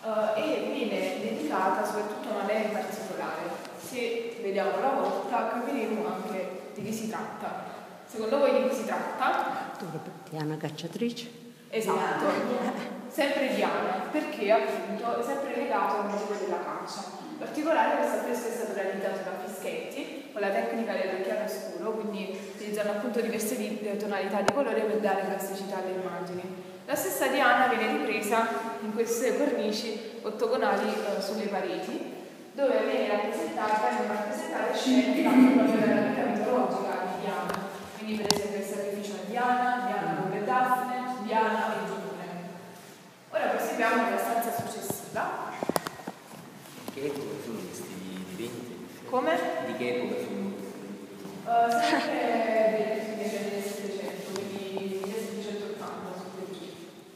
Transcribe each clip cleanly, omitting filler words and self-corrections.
e viene dedicata soprattutto a una lei in particolare. Se vediamo la volta capiremo anche di chi si tratta. Secondo voi di chi si tratta? Diana Cacciatrice. Esatto, sempre Diana, perché appunto è sempre legato al motivo della caccia. In particolare questo affresco è stato realizzato da Fischetti con la tecnica del chiaro scuro, quindi utilizzando appunto diverse tonalità di colore per dare plasticità alle immagini. La stessa Diana viene ripresa in queste cornici ottagonali sulle pareti, dove viene rappresentata scene proprio della vita mitologica di Diana. Quindi per esempio il sacrificio a Diana, Diana con le Daffne, Diana e Giunone. Ora proseguiamo nella stanza successiva. Di che epoca sono questi dipinti? Come? Di che epoca sono? Sempre del 700, quindi 1780 su quel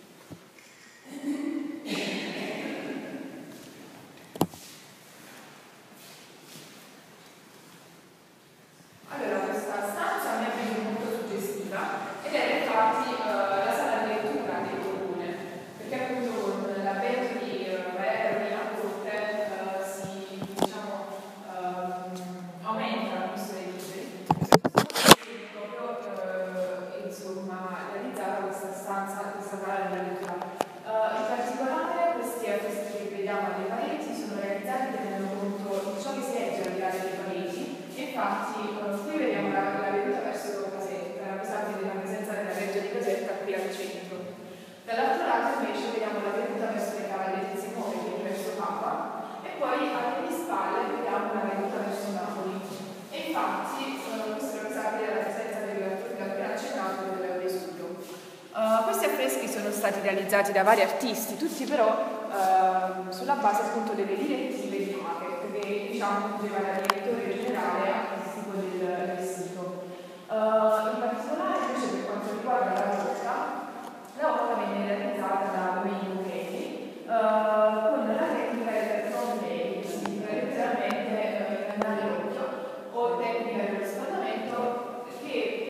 Allora, questa stanza mi è venuta molto suggestiva ed è infatti la sala di lettura del comune, perché appunto con l'avvento di Carolina Corte si, diciamo, aumenta la mostra dei libri. Proprio insomma, realizzata questa stanza, questa sala della lettura. In particolare questi affreschi che vediamo alle pareti sono realizzati tenendo conto di ciò che si legge al di là delle pareti. Infatti qui vediamo la veduta verso Caserta, rappresentabile della presenza della Reggia di Caserta qui al centro. Dall'altro lato invece vediamo la veduta verso le Cavallette Simone, quindi verso Papa, e poi alle mie spalle vediamo la veduta verso Napoli. E infatti questo è rappresentabile della presenza del appena accennato del Vesuvio. Questi affreschi sono stati realizzati da vari artisti, tutti però sulla base appunto delle direttive di Hacker, che diciamo poteva